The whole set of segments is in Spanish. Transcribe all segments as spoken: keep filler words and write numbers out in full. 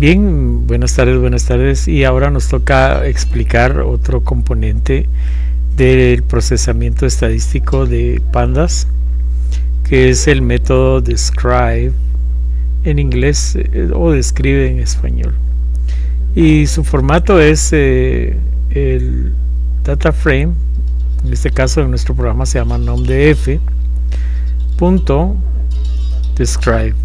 Bien, buenas tardes, buenas tardes. Y ahora nos toca explicar otro componente del procesamiento estadístico de pandas, que es el método describe en inglés eh, o describe en español. Y su formato es eh, el data frame. En este caso, en nuestro programa se llama nomdf punto describe,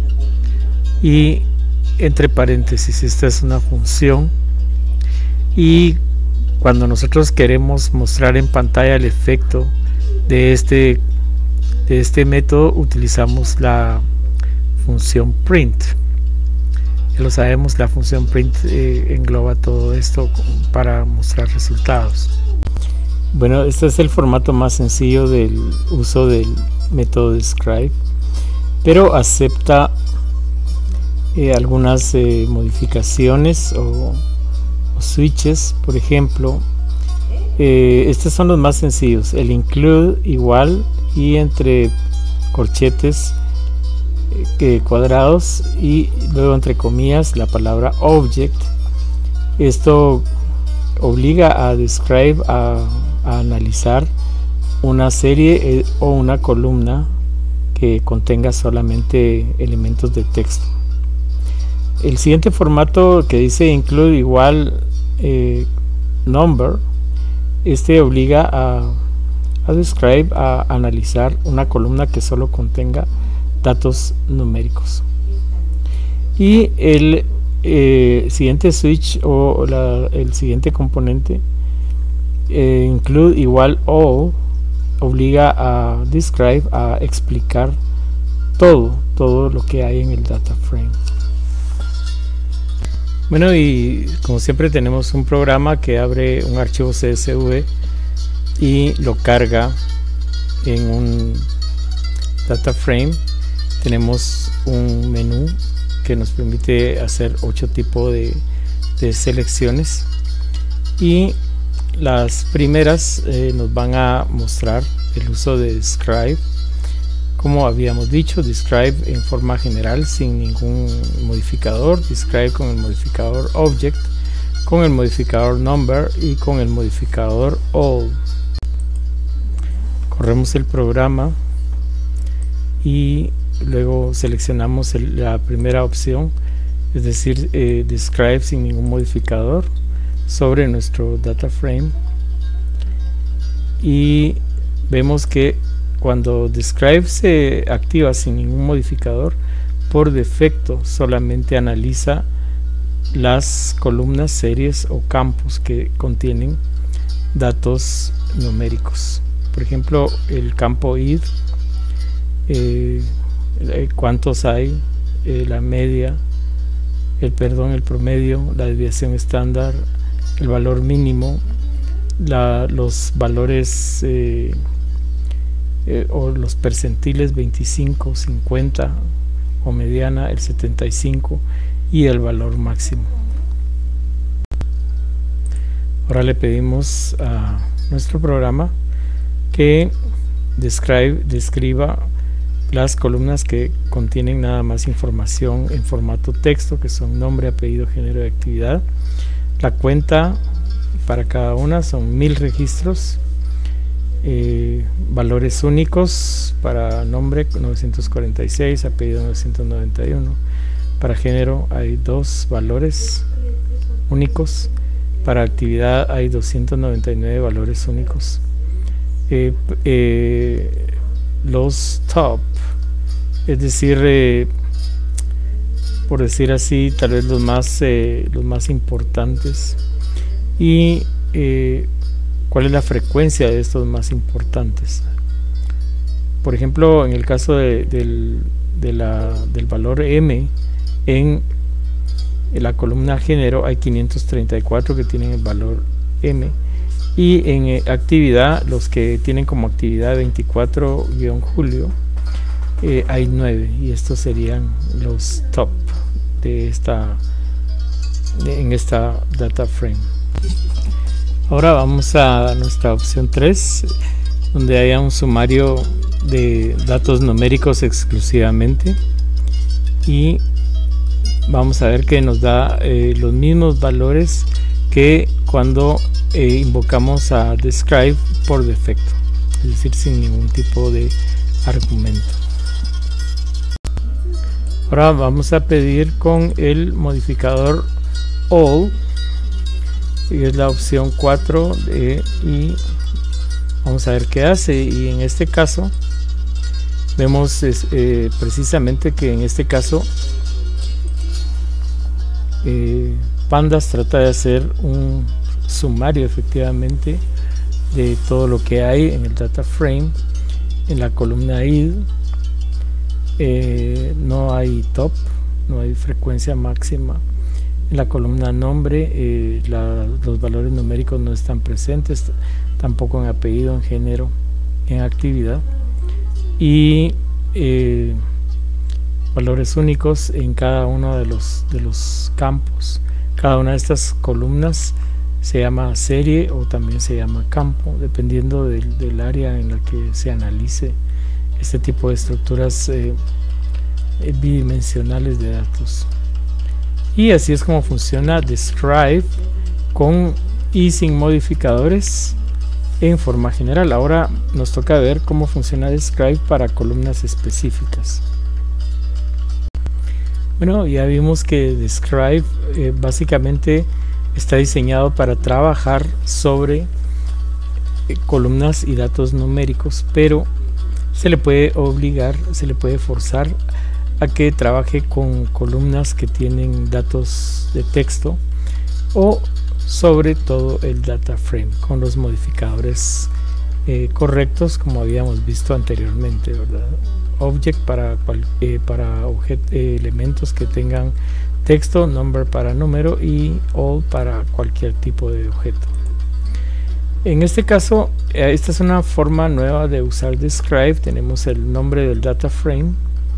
y entre paréntesis esta es una función, y cuando nosotros queremos mostrar en pantalla el efecto de este de este método utilizamos la función print. Ya lo sabemos, la función print eh, engloba todo esto para mostrar resultados. Bueno, este es el formato más sencillo del uso del método describe, pero acepta eh, algunas eh, modificaciones o, o switches. Por ejemplo, eh, estos son los más sencillos: el include igual y entre corchetes eh, cuadrados y luego entre comillas la palabra object. Esto obliga a describe a, a analizar una serie eh, o una columna que contenga solamente elementos de texto. El siguiente formato, que dice include igual eh, number, este obliga a, a describe a analizar una columna que solo contenga datos numéricos. Y el eh, siguiente switch o la, el siguiente componente, eh, include igual all, obliga a describe a explicar todo todo lo que hay en el data frame. Bueno, y como siempre tenemos un programa que abre un archivo C S V y lo carga en un data frame. Tenemos un menú que nos permite hacer ocho tipos de, de selecciones, y las primeras eh, nos van a mostrar el uso de describe. Como habíamos dicho, describe en forma general sin ningún modificador, describe con el modificador object, con el modificador number y con el modificador all. Corremos el programa y luego seleccionamos el, la primera opción, es decir, eh, describe sin ningún modificador sobre nuestro data frame, y vemos que cuando describe se activa sin ningún modificador, por defecto solamente analiza las columnas, series o campos que contienen datos numéricos. Por ejemplo, el campo id, eh, cuántos hay, eh, la media, el perdón, el promedio, la desviación estándar, el valor mínimo, la, los valores eh, eh, o los percentiles veinticinco, cincuenta o mediana, el setenta y cinco y el valor máximo. Ahora le pedimos a nuestro programa que describe, describa las columnas que contienen nada más información en formato texto, que son nombre, apellido, género de actividad. La cuenta para cada una son mil registros, eh, valores únicos para nombre novecientos cuarenta y seis, apellido novecientos noventa y uno. Para género hay dos valores únicos, para actividad hay doscientos noventa y nueve valores únicos. Eh, eh, los top, es decir, eh, por decir así, tal vez los más eh, los más importantes, y eh, cuál es la frecuencia de estos más importantes. Por ejemplo, en el caso de, del, de la, del valor m en, en la columna género hay quinientos treinta y cuatro que tienen el valor m, y en eh, actividad, los que tienen como actividad veinticuatro julio, eh, hay nueve, y estos serían los top de esta de, en esta data frame. Ahora vamos a nuestra opción tres, donde haya un sumario de datos numéricos exclusivamente, y vamos a ver que nos da eh, los mismos valores que cuando eh, invocamos a describe por defecto, es decir, sin ningún tipo de argumento. Ahora vamos a pedir con el modificador all, y es la opción cuatro, de, y vamos a ver qué hace. Y en este caso vemos es, eh, precisamente que en este caso eh, Pandas trata de hacer un sumario efectivamente de todo lo que hay en el data frame. En la columna id eh, no hay top, no hay frecuencia máxima. En la columna nombre eh, la, los valores numéricos no están presentes, tampoco en apellido, en género, en actividad, y eh, valores únicos en cada uno de los, de los campos. Cada una de estas columnas se llama serie o también se llama campo, dependiendo del, del área en la que se analice este tipo de estructuras eh, eh, bidimensionales de datos. Y así es como funciona describe con y sin modificadores en forma general. Ahora nos toca ver cómo funciona describe para columnas específicas. Bueno, ya vimos que describe eh, básicamente está diseñado para trabajar sobre eh, columnas y datos numéricos, pero se le puede obligar, se le puede forzar a que trabaje con columnas que tienen datos de texto o sobre todo el data frame con los modificadores eh, correctos, como habíamos visto anteriormente, ¿verdad? Object para, eh, para eh, elementos que tengan texto, number para número y all para cualquier tipo de objeto. En este caso, eh, esta es una forma nueva de usar describe. Tenemos el nombre del data frame,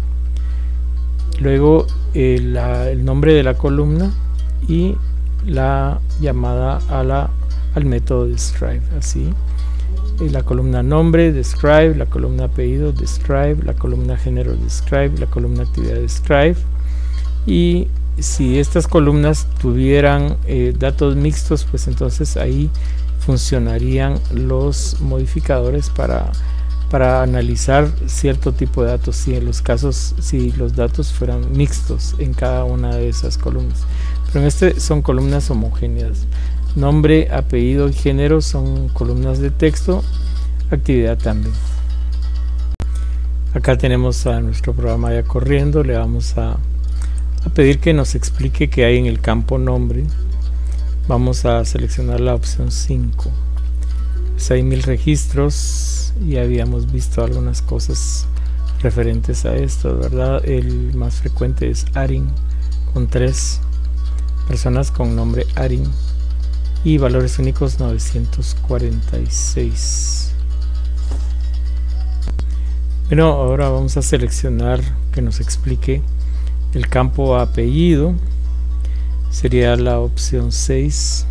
luego eh, la, el nombre de la columna y la llamada a la, al método describe. Así, eh, la columna nombre describe, la columna apellido describe, la columna género describe, la columna actividad describe. Y si estas columnas tuvieran eh, datos mixtos, pues entonces ahí funcionarían los modificadores para para analizar cierto tipo de datos, si en los casos, si los datos fueran mixtos en cada una de esas columnas. Pero en este son columnas homogéneas. Nombre, apellido y género son columnas de texto, actividad también. Acá tenemos a nuestro programa ya corriendo. Le vamos a, a pedir que nos explique qué hay en el campo nombre. Vamos a seleccionar la opción cinco. Pues hay mil registros y habíamos visto algunas cosas referentes a esto, ¿verdad? El más frecuente es Arin, con tres personas con nombre Arin, y valores únicos novecientos cuarenta y seis. Bueno, ahora vamos a seleccionar que nos explique el campo apellido. Sería la opción seis,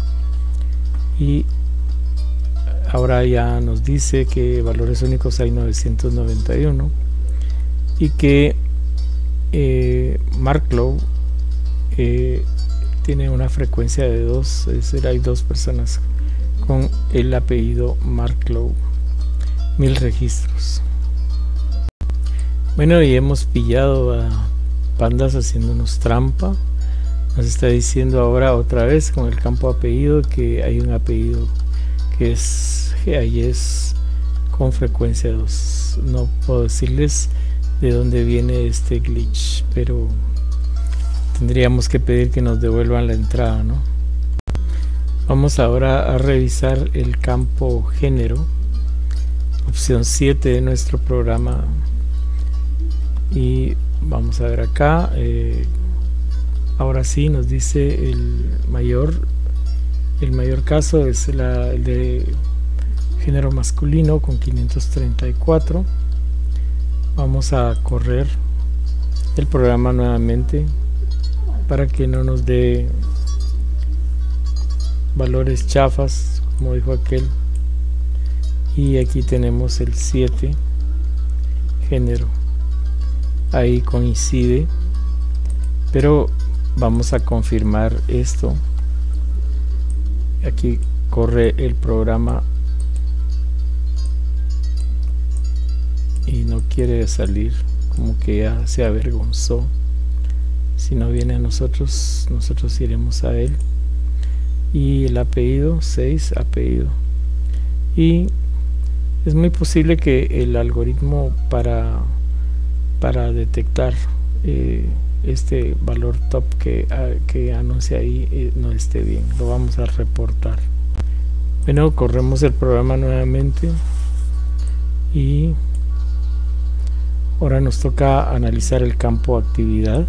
y ahora ya nos dice que valores únicos hay novecientos noventa y uno y que eh, Marklow eh, tiene una frecuencia de dos, es decir, hay dos personas con el apellido Marklow, mil registros. Bueno, y hemos pillado a Pandas haciéndonos trampa. Nos está diciendo ahora otra vez con el campo apellido que hay un apellido que es ahí es con frecuencia dos. No puedo decirles de dónde viene este glitch, pero tendríamos que pedir que nos devuelvan la entrada, ¿no? Vamos ahora a revisar el campo género, opción siete de nuestro programa, y vamos a ver acá. Eh, ahora sí nos dice el mayor. El mayor caso es la, el de género masculino con quinientos treinta y cuatro. Vamos a correr el programa nuevamente para que no nos dé valores chafas, como dijo aquel. Y aquí tenemos el siete, género. Ahí coincide pero vamos a confirmar esto. Aquí corre el programa y no quiere salir, como que ya se avergonzó. Si no viene a nosotros, nosotros iremos a él. Y el apellido, seis, apellido. Y es muy posible que el algoritmo para, para detectar eh, este valor top que, a, que anuncia ahí eh, no esté bien. Lo vamos a reportar. Bueno, corremos el programa nuevamente y ahora nos toca analizar el campo actividad.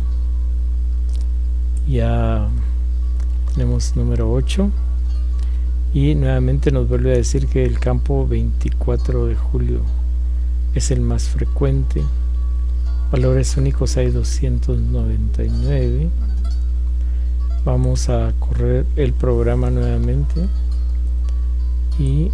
Ya tenemos número ocho y nuevamente nos vuelve a decir que el campo veinticuatro de julio es el más frecuente. Valores únicos hay doscientos noventa y nueve. Vamos a correr el programa nuevamente y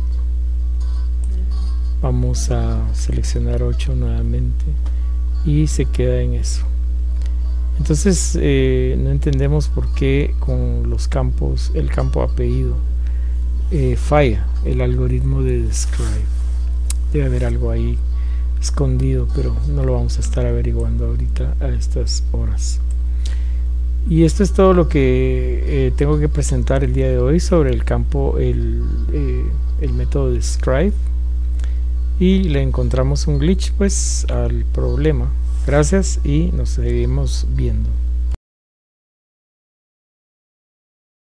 vamos a seleccionar ocho nuevamente y se queda en eso. Entonces eh, no entendemos por qué con los campos, el campo apellido eh, falla el algoritmo de Describe. Debe haber algo ahí escondido, pero no lo vamos a estar averiguando ahorita a estas horas. Y esto es todo lo que eh, tengo que presentar el día de hoy sobre el campo, el, eh, el método Describe, y le encontramos un glitch pues al problema. Gracias y nos seguimos viendo.